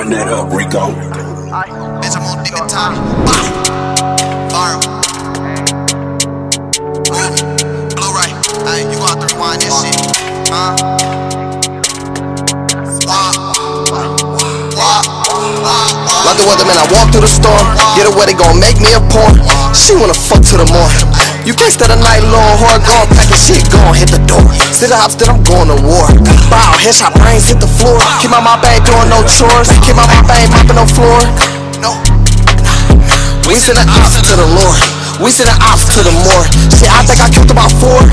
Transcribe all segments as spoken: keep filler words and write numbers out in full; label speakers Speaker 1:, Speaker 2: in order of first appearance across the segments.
Speaker 1: Run that up, Rico.
Speaker 2: Bitch, I'm on dick and time. Viral. Blue right. Ay, you gon' have to rewind this shit. Huh?
Speaker 3: Like the weather, man, I walk through the storm. Get away, they gon' make me a porn. She wanna fuck to the morning. You can't stay the night long, hard gone, packing shit, gon' hit the door. Sit the hops, then I'm going to war. Bow, headshot, brains hit the floor. Keep my mouth bag doing no chores. Keep my mouth bag mopping no floor. No. We send the ops to the Lord. We send the ops to the more. Shit, I think I killed about four.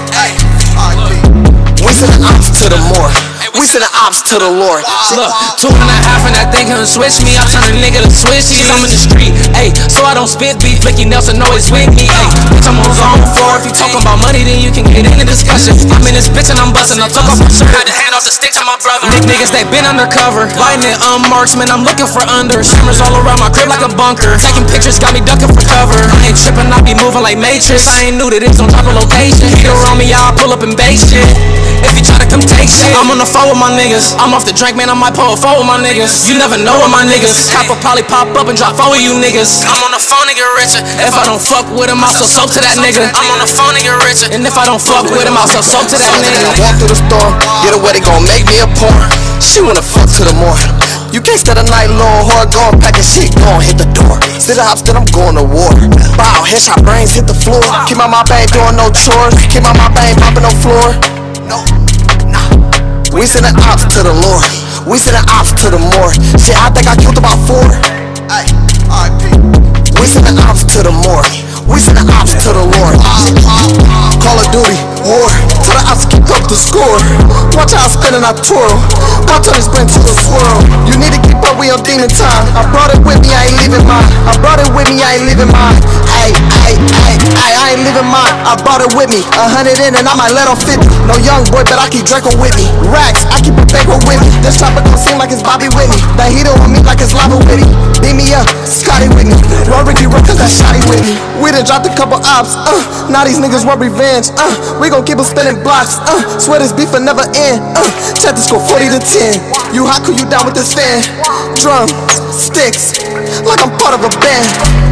Speaker 3: We send the ops to the more. We send the ops to the Lord.
Speaker 4: Look, two and a half and that thing can switch me. I turn a nigga to switch me. I'm in the street, ayy, so I don't spit beef. Flicky Nelson always with me, ayy. Bitch, I'm on zone four. If you talking about money, then you can get in the discussion. I'm in this bitch and I'm busting. I took off my shirt. Had to hand off the stick to my brother. Nick niggas, they been undercover. Biting it unmarked, man, I'm looking for under. Cameras all around my crib like a bunker. Taking pictures, got me ducking for cover. I ain't tripping, I be moving like Matrix. I ain't new to this, on top of location. Heat around me, y'all pull up and bake shit. If you try to come take shit, I'm on the phone with my niggas. I'm off the drink, man, I might pull a phone with my niggas. You never know with my niggas. Cop will probably pop up and drop phone with you niggas. I'm on the phone, nigga, richer. If I don't fuck with him, I'll sell soap to that nigga. I'm on the phone, nigga, richer. And if I don't fuck with him, I'll sell soap to that nigga.
Speaker 3: I walk through the storm, get away, they gon' make me a porn. She wanna fuck to the morning. You can't stay the night long, hard gone, packing shit, gon' hit the door. Sit the hops, then I'm going to war. Bow, headshot, brains hit the floor. Keep my mouth bag doing no chores. Keep my mouth bag mopping no floor. No. We send the ops to the Lord. We send the ops to the more. Shit, I think I killed about four. Ay, R I P. We send the ops to the more. We send the ops to the Lord. Call of Duty, war. To the ops, keep up the score. Watch how I spin and I twirl. Watch how this bring to the swirl. You need to keep up, we on demon time. I brought it with me, I ain't leaving mine. I brought it with me, I ain't leaving mine. Ay, ay, ay, ay, I ain't leaving mine. I brought it with me. A hundred in and I might let off fifty. No young boy, but I keep Draco with me. Racks, I keep a banker with me. This chopper don't seem like it's Bobby Whitney. That heater on me like it's lava Whitney. Beat me up, Scotty Whitney. Roll Ricky Rock cause that shotty with me. We done dropped a couple ops, uh. Now these niggas want revenge, uh. We gon' keep them spinning blocks, uh. Swear this beef will never end, uh. Check this score forty to ten. You hot, cool, you down with this fan. Drum, sticks, like I'm part of a band.